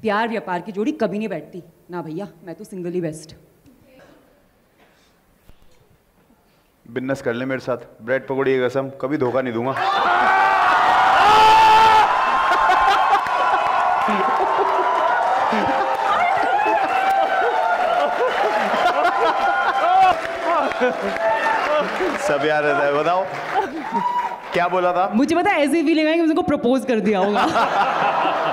प्यार व्यापार की जोड़ी कभी नहीं बैठती ना भैया, मैं तो सिंगल ही बेस्ट। बिजनेस कर ले मेरे साथ, ब्रेड पकौड़ी की कसम कभी धोखा नहीं दूंगा। सब याद रहता है। बताओ क्या बोला था? मुझे पता है ऐसी फीलिंग है कि मुझे को प्रपोज कर दिया होगा।